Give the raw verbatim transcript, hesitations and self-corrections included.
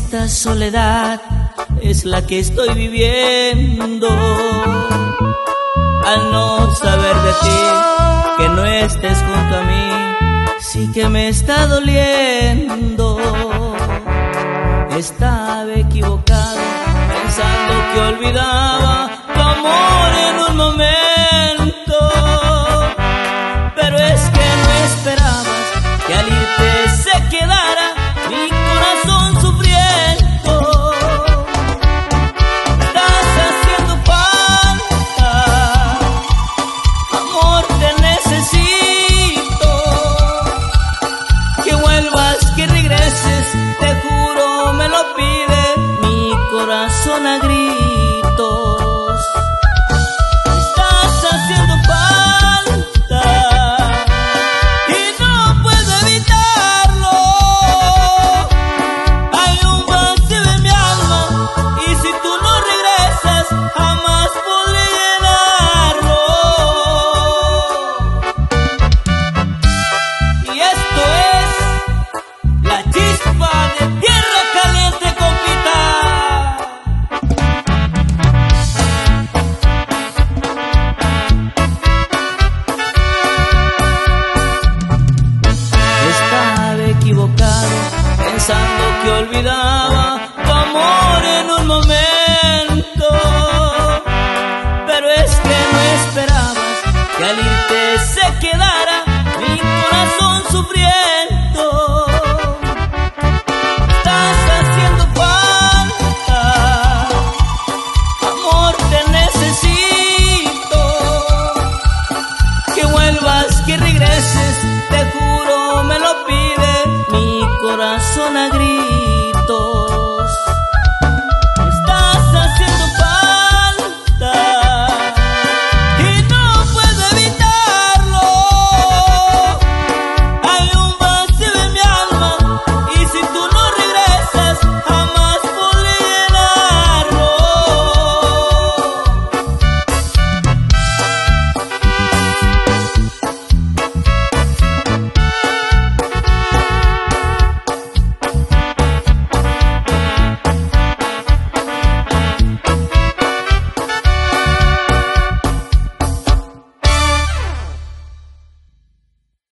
esta soledad es la que estoy viviendo. Al no saber de ti, que no estés junto a mí, sí que me está doliendo. Estaba equivocado pensando que olvidaba tu amor en un momento.